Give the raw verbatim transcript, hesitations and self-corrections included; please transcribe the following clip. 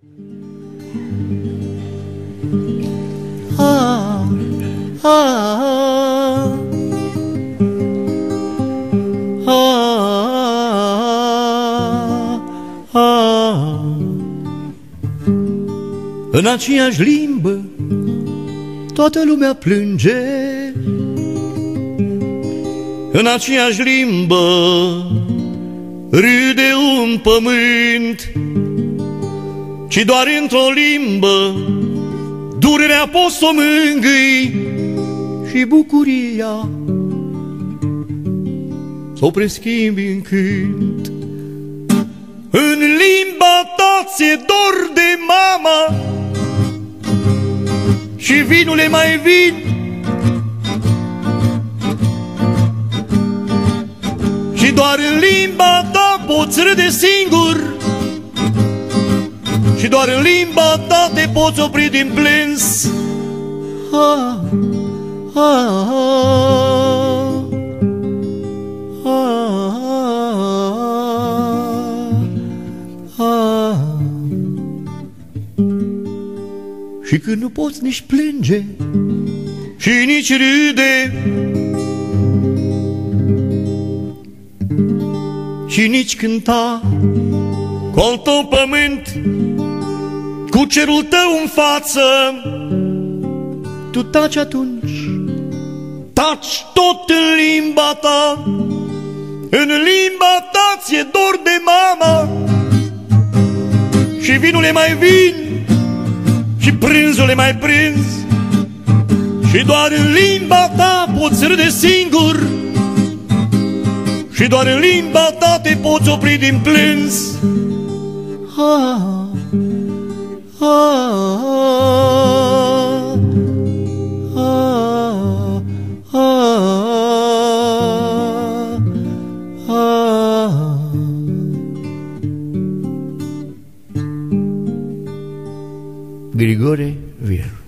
Ah, ah, ah, ah. În aceeași limbă toată lumea plânge, în aceeași limbă râde un pământ, ci doar într-o limbă durerea poți să o mângâi și bucuria s-o preschimbi în cânt. În limba ta ți-e dor de mama și vinule mai vin, și doar în limba ta poți râde singur, și doar în limba ta te poți opri din plâns. Ah, ah, ah, ah, ah. Și când nu poți nici plânge și nici râde și nici cânta cu al tău pământ, cu cerul tău în față, tu taci atunci, taci tot în limba ta. În limba ta ți-e dor de mama și vinule mai vin și prânzule mai prânz, și doar în limba ta poți râde singur, și doar în limba ta te poți opri din plâns. Ah, ah, ah, ah, ah. Grigore Vieru.